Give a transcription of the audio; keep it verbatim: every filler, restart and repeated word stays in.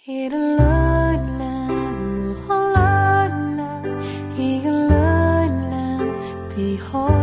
Hi đã lớn lên mùa hoa lớn lên, hi đã lớn lên thì hoa